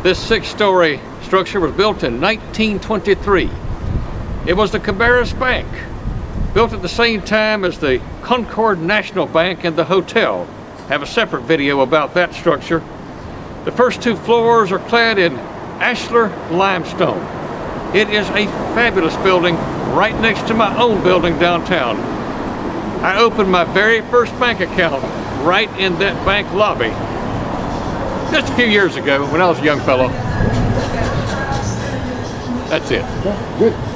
This 6-story structure was built in 1923. It was the Cabarrus Bank, built at the same time as the Concord National Bank and the hotel. I have a separate video about that structure. The first 2 floors are clad in ashlar limestone. It is a fabulous building right next to my own building downtown. I opened my very first bank account right in that bank lobby just a few years ago when I was a young fellow. That's it. Okay, good.